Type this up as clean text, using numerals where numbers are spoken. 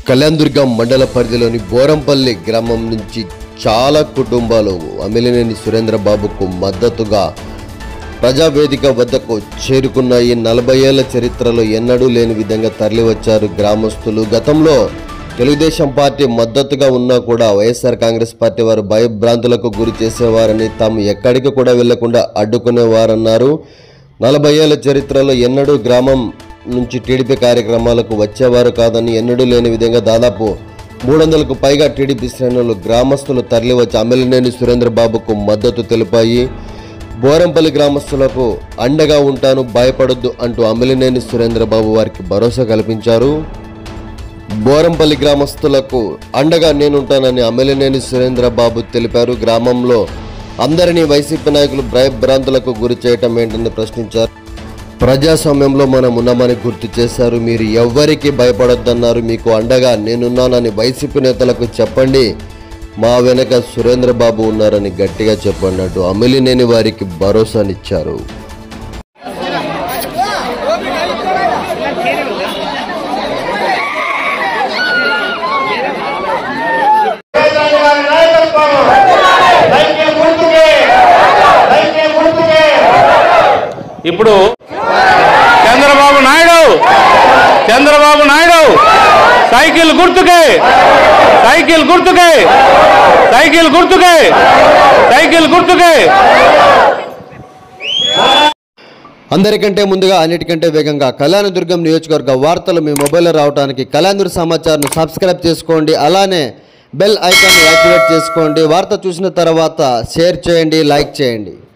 కళ్యాణదుర్గం మండల పరిధిలోని బోరంపల్లి గ్రామం నుంచి చాలా కుటుంబాలు అమిలినేని సురేంద్రబాబుకు మద్దతుగా ప్రజావేదిక వద్దకు చేరుకున్నాయి. 40 ఏళ్ల చరిత్రలో ఎన్నడూ లేని విధంగా తరలివచ్చారు గ్రామస్తులు. గతంలో తెలుగుదేశం పార్టీ మద్దతుగా ఉన్నా కూడా వైఎస్ఆర్ కాంగ్రెస్ పార్టీ వారు భయభ్రాంతులకు గురి చేసేవారని, తాము ఎక్కడికి కూడా వెళ్లకుండా అడ్డుకునేవారన్నారు. 40 ఏళ్ల చరిత్రలో ఎన్నడూ గ్రామం నుంచి టీడీపీ కార్యక్రమాలకు వచ్చేవారు కాదని, ఎన్నడూ లేని విధంగా దాదాపు 300కు పైగా టీడీపీ శ్రేణులు గ్రామస్తులు తరలివచ్చి అమిలినేని సురేంద్రబాబుకు మద్దతు తెలిపాయి. బోరంపల్లి గ్రామస్తులకు అండగా ఉంటాను, భయపడొద్దు అంటూ అమిలినేని సురేంద్రబాబు వారికి భరోసా కల్పించారు. బోరంపల్లి గ్రామస్తులకు అండగా నేనుంటానని అమిలినేని సురేంద్రబాబు తెలిపారు. గ్రామంలో అందరినీ వైసీపీ నాయకులు భయభ్రాంతులకు గురి చేయటం ఏంటని ప్రశ్నించారు. ప్రజాస్వామ్యంలో మనం ఉన్నామని గుర్తు చేశారు. మీరు ఎవ్వరికి భయపడొద్దన్నారు. మీకు అండగా నేనున్నానని వైసీపీ నేతలకు చెప్పండి. మా వెనక సురేంద్రబాబు ఉన్నారని గట్టిగా చెప్పన్నట్టు అమిలినేని వారికి భరోసానిచ్చారు. ఇప్పుడు చంద్రబాబు నాయుడు సైకిల్ గుర్తుకే అందరికంటే ముందుగా అన్నిటికంటే వేగంగా కళ్యాణదుర్గం నియోజకవర్గ వార్తలు మీ మొబైల్లో రావడానికి కళ్యాణదుర్గ సమాచారం సబ్స్క్రైబ్ చేసుకోండి. అలానే బెల్ ఐకాన్ యాక్టివేట్ చేసుకోండి. వార్త చూసిన తర్వాత షేర్ చేయండి, లైక్ చేయండి.